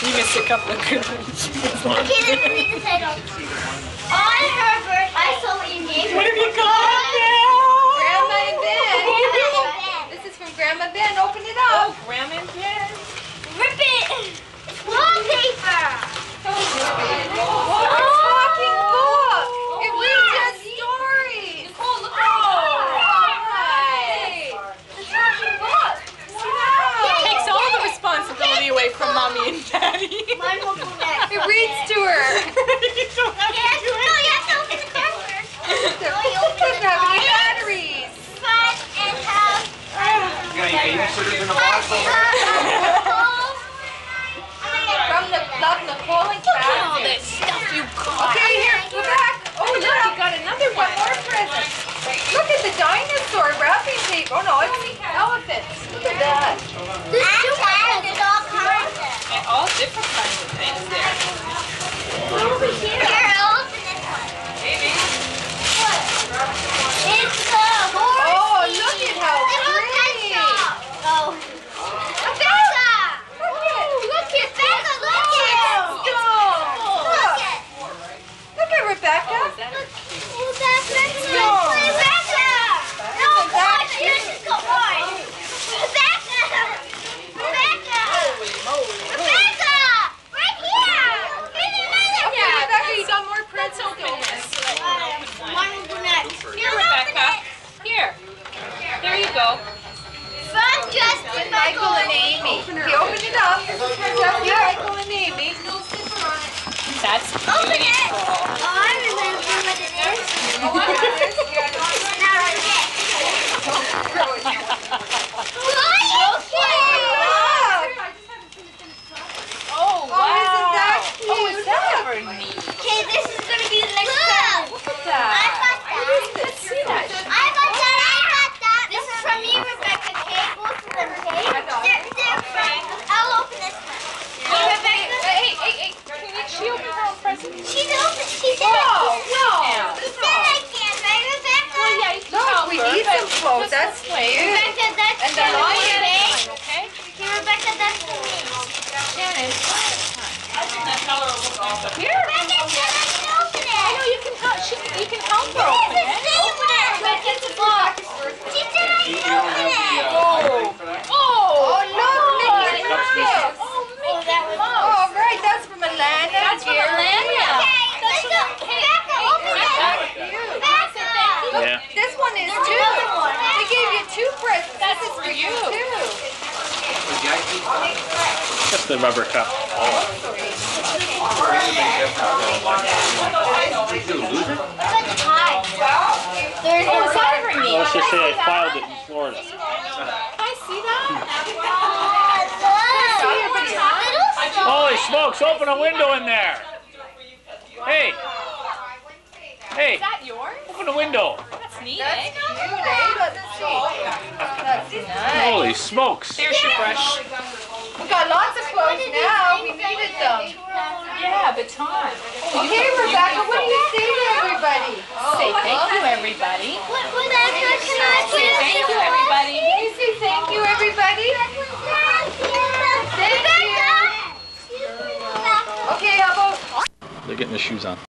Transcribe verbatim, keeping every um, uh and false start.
You missed a couple of good ones. Okay, let's read the title. On her birthday. I saw what you gave her. What have you got now? Grandma and Ben. Grandma and Ben. This is from Grandma and Ben. Open it up. Oh, Grandma and Ben. Rip it. Wallpaper. Oh, a talking book. It reads a story. Nicole, look Oh, right. The talking book. It takes all the responsibility away from Mommy and Daddy. Mine will go next. It reads to her. You don't have Yes, to do no, it. you have to open the card first. It No, you open doesn't the have any card. batteries. Five and half. You got any babysitters in the Five box and over there? half. From the Love Nicole and Look at all Kathy. this stuff you got. Okay, here, go back. Oh, look, you got another one. More presents. Look at the dinosaur wrapping tape. Oh, no, it's elephants. Look at that. There's two kinds. There's all kinds. And all different kinds of things there. Over here. Here, open this one. Maybe. It's the horse. Oh, look at how Little pet pretty. shop. Oh. Rebecca. Look at, Look at Rebecca. Look at Stone. Look at. Look at Rebecca. Look at Rebecca. No. Rebecca. No, boy. Here's just go boy. Rebecca. Rebecca. Rebecca. Right here. Here's another Okay, one. Rebecca, you got more presents to open. One will go next. Here, Rebecca. Here. There you go. From Justin Michael and Amy. Okay, open it up. Just Michael and Amy. That's Open it. beautiful. Oh, I remember what it is. Now read it. Oh, wow. Oh, isn't that cute? Oh, is that ever neat? Okay, this is gonna be the next present. Look at that. I got that. Let's see that. I got that. I got that. This is from you, Rebecca. Okay, both of them. Okay. They're, they're from. I'll open this one. Well, Rebecca. Hey, hey, hey. Can you, she open her own present? She's open. She said. No, no. She said I can, right, Rebecca? Well, yeah, you can Look, help we her, need but some clothes. just That's let's wait. cute. Rebecca, that's And the for me, lion. okay? Okay? Okay, Rebecca, that's for me. Shannon. Here. Rebecca said I can open it. I know you can help. She, you can help her What open is it. this favorite? Rebecca's a box. She said I can open it. Oh. Oh, look, Mickey Oh, Mouse. oh, Oh, that was Oh, right, that's from Alana. That's from Gary. Alana. Okay, let's go. Rebecca, open it. That's cute. Rebecca. Look, Yeah. this one is There's too. another one. They gave you two presents. That's This is for for you. you too. Just the rubber cup. But the pie. There's Oh, is that ever neat? Let's just say I filed it in Florida. Can I see that? Holy smokes, open a window in there. Hey. Hey, Is that yours? open the window. That's neat, That's eh? cute, eh? Let's see. That's nice. Holy smokes. There's your brush. We got lots of clothes now. We needed them. Yeah, baton. Okay, Rebecca, what do you say to everybody? Say thank you, everybody. What, what address can I put Say it? thank you, everybody. Can you say thank you, everybody? Thank you. Okay, how about... They're getting their shoes on.